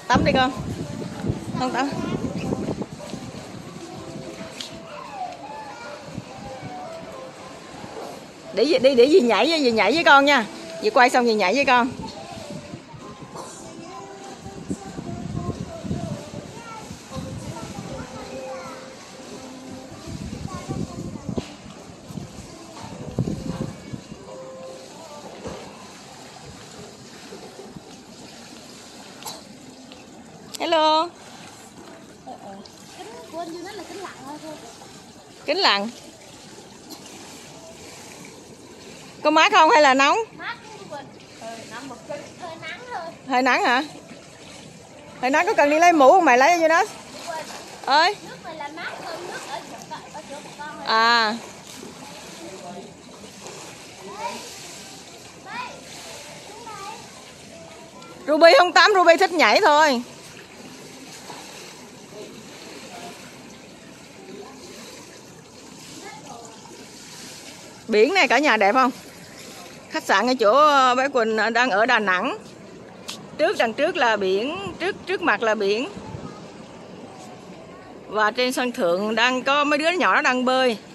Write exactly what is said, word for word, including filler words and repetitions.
Tắm đi con. Không tắm. Để gì đi để gì nhảy với gì nhảy với con nha. Dì quay xong gì nhảy với con. Hello. Kính lặn. Có mát không hay là nóng? Mát. Hơi nắng thôi. Hơi nắng hả? Hơi nắng có cần đi lấy mũ không mày lấy vô đó. Ơi. Nước này là mát hơn nước ở chỗ ở chỗ của con rồi. À. Ruby không tắm, Ruby thích nhảy thôi. Biển này cả nhà đẹp không? Khách sạn ở chỗ bé Quỳnh đang ở Đà Nẵng. Trước đằng trước là biển, trước trước mặt là biển. Và trên sân thượng đang có mấy đứa nhỏ nó đang bơi.